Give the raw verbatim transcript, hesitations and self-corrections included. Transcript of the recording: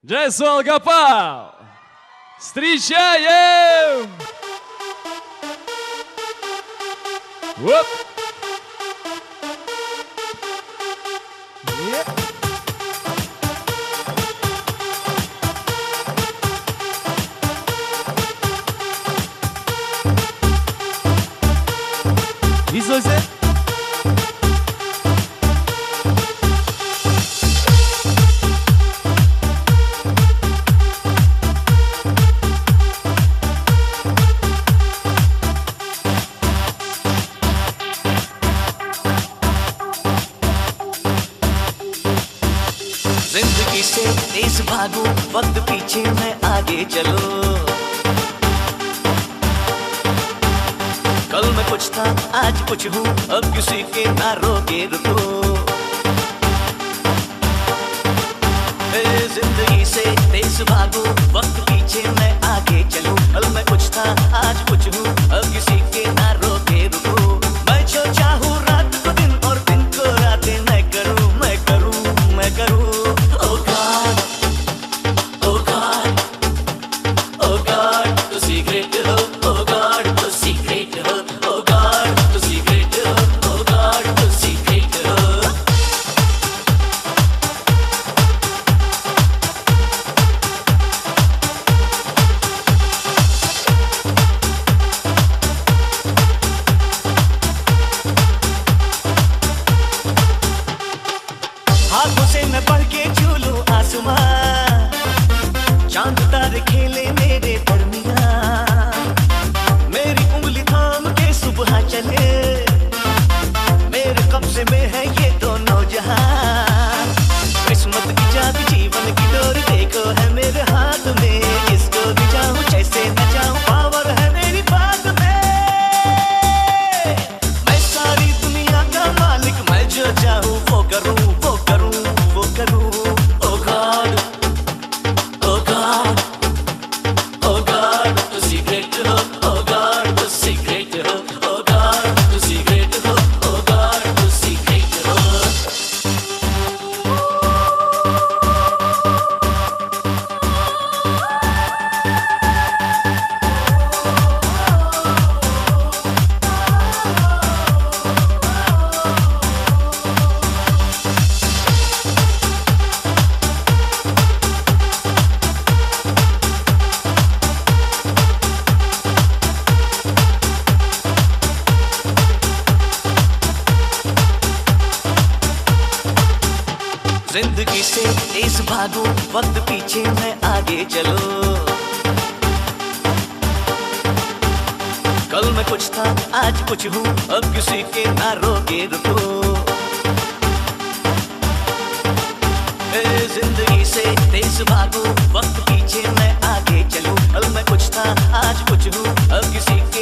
Джейсон Алгопал! Встречаем! Оп! Изозе! जिंदगी से तेज भागो, वक्त पीछे मैं आगे चलो। कल मैं कुछ था, आज कुछ हूँ, अब किसी के ना रोके रुको। जिंदगी से तेज भागो, वक्त पीछे मैं आगे चलो। कल मैं कुछ था, आज कुछ हूँ, अब किसी के ना रोके रुको। मैं जो चाहूँ रात को दिन और दिन को रातें मैं करूँ, मैं करूँ, मैं करूँ। हाथों से मैं पढ़ के झूलूं आसमां, चांद तारे खेले मेरे दरमियां। मेरी उंगली थाम के सुबह चले, मेरे कब्जे में है ये दोनों जहां। किस्मत की चाबी जीवन की डोर देखो है मेरे हाथ में, इसको भी चाहूं जैसे न चाहूं, पावर है मेरी बात में। मैं सारी दुनिया का मालिक, मैं जो चाहूं वो करूं, वो करूं, वो करूं। Oh God, oh God, oh God, the secret हो, oh God, the secret हो, oh God, the secret हो, oh God, the secret हो। जिंदगी से तेज भागो, वक्त पीछे मैं आगे चलो। कल मैं कुछ था, आज कुछ हूँ, अब किसी के ना रोके रुको। जिंदगी से तेज भागो, वक्त पीछे मैं आगे चलो। कल मैं कुछ था, आज कुछ हूँ, अब किसी